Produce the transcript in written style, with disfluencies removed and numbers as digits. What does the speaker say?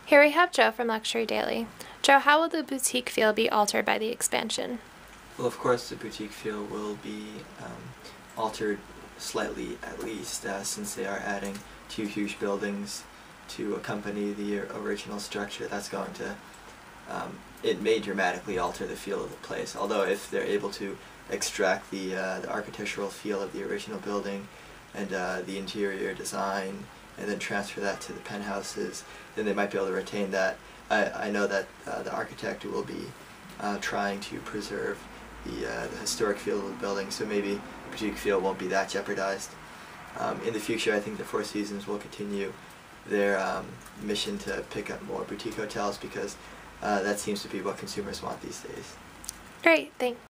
Here we have Joe from Luxury Daily. Joe, how will the boutique feel be altered by the expansion? Well, of course, the boutique feel will be altered slightly, at least, since they are adding two huge buildings to accompany the original structure. That's going to, it may dramatically alter the feel of the place. Although if they're able to extract the architectural feel of the original building and the interior design and then transfer that to the penthouses, then they might be able to retain that. I know that the architect will be trying to preserve the historic feel of the building, so maybe the boutique feel won't be that jeopardized. In the future, I think the Four Seasons will continue their mission to pick up more boutique hotels because that seems to be what consumers want these days. Great, thanks.